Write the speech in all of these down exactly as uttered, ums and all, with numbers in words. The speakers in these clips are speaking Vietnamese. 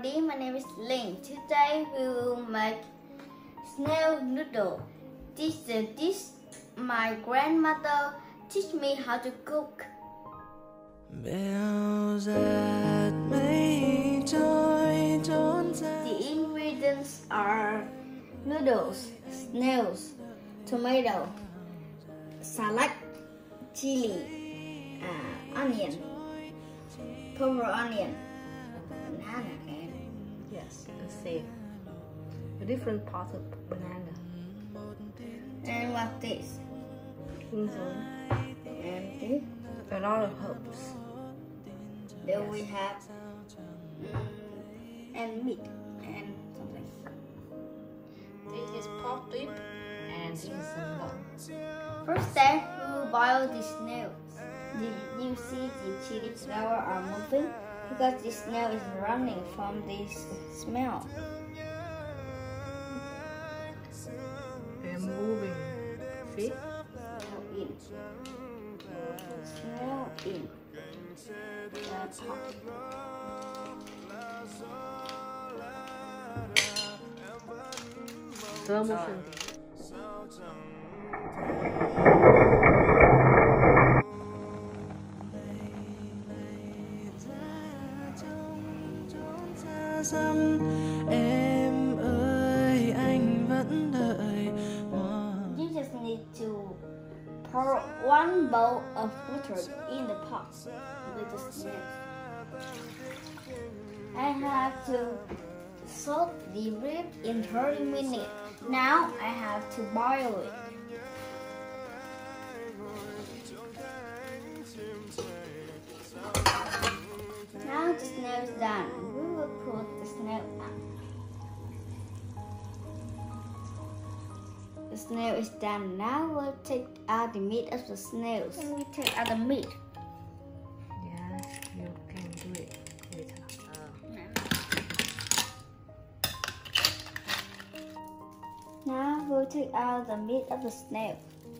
everybody, my name is Ling. Today we will make snail noodle. This is a dish my grandmother teach me how to cook. The ingredients are noodles, snails, tomato, salad, chili, uh, onion, purple onion, banana, and yes, and save a different part of banana. And what this? Noodle. And this? A lot of herbs. Then we have um, and meat and something. This is pork rib and this is bone. First step, we will boil the snails. Did you see the chili flower are moving? Because the snail is running from this smell. They're moving. See? Snail in. Snail in. The pot. Slow motion. Em ơi anh vẫn đợi. You just need to pour one bowl of water in the pot with the snail. I have to soak the rib in thirty minutes. Now I have to boil it. Now the snail is done. We will put the snail out. The snail is done. Now we'll take out the meat of the snails. And we take out the meat. Yes, you can do it later. Now we'll take out the meat of the snail.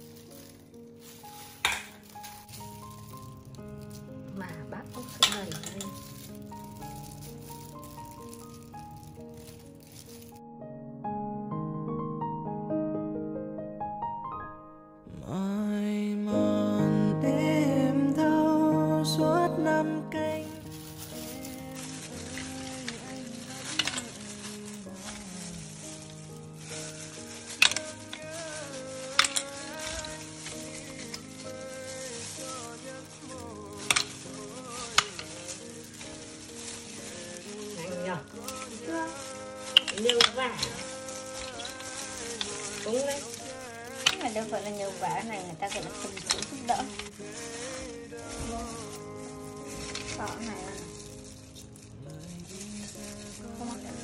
Mà bác ốc sẽ đẩy lên. Mỏi mòn đêm thâu suốt năm canh. Nhiều vả đúng đấy, Nhưng mà đâu phải là nhiều vả này, người ta gọi là cầm cự giúp đỡ. Đó này là không mắc cái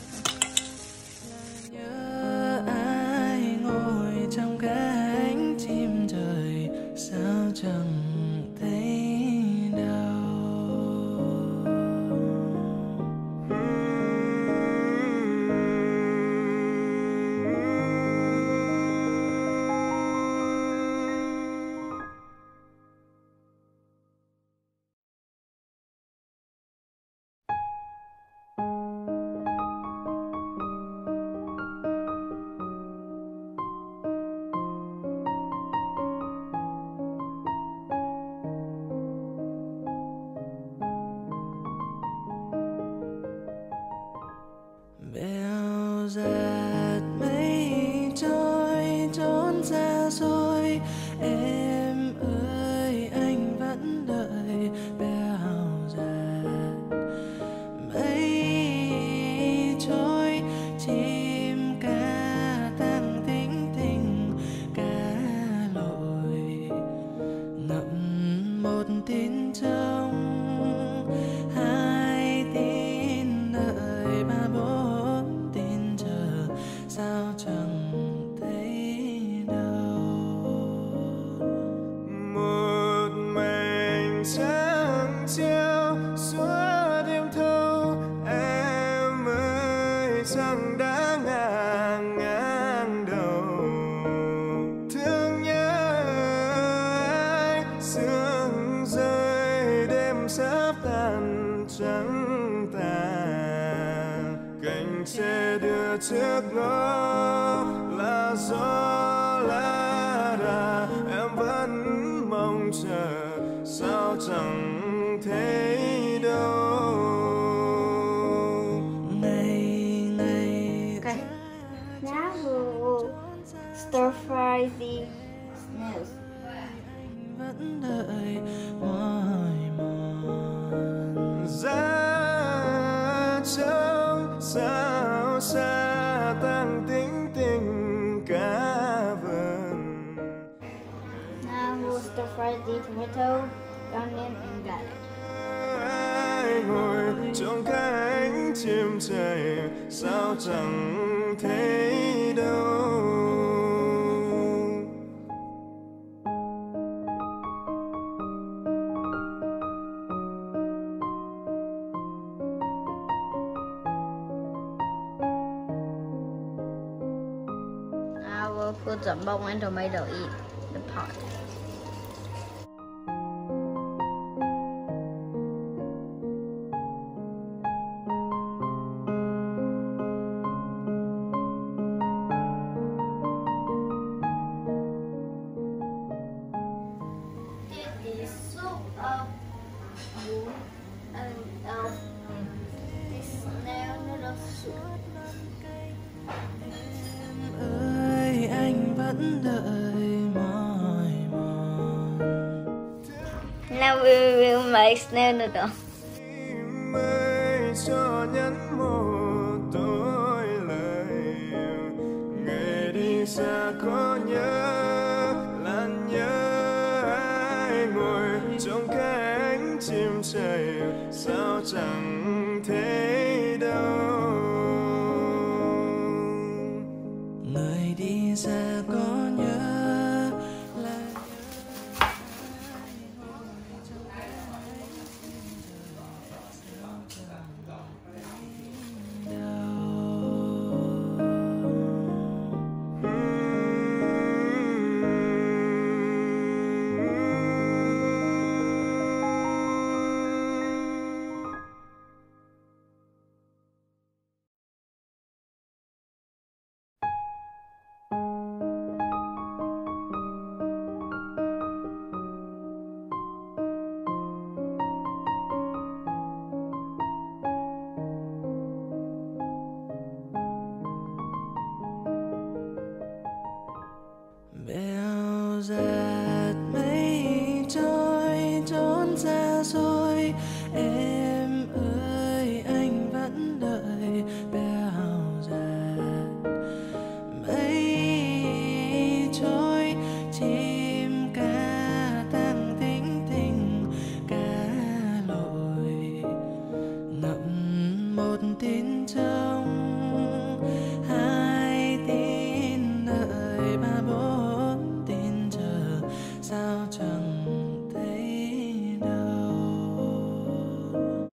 Nhớ ai ngồi trong cánh chim trời sao chẳng thấy đâu. Bèo dạt mây trôi trốn xa xôi. Em ơi anh vẫn đợi. Bèo dạt mây trôi. Chim ca tăng tính tình cá lội ngậm một tin trong hai tin đợi ba bốn tin chờ sao chẳng thấy đâu. Một mảnh trăng treo suốt đêm thâu. Em ơi trăng đã ngang ngang đầu. Thương nhớ ai sương rơi đêm sắp tan trắng tàn. giờ trước ngõ là gió lá đà, em vẫn mong chờ sao chẳng thấy đâu. Ngày ngày Okay. Now we will stir fry the snails. vẫn đợi mỏi mòn giá trống sao xa tăng tính tình cả vườn. Now we will stir fry the tomato, onion, and garlic. Ai ngồi trong cánh chim trời sao chẳng thấy đâu. I will put the bone and tomato in the pot. This is soup of wool and of this snail noodle soup. Ơi anh vẫn đợi mỏi mòn. Now we will make snail noodle. Em ơi cho nhắn một tối lời yêu, ngày đi xa có nhớ làn nhớ. Ai ngồi trong cánh chim trời sao chẳng thế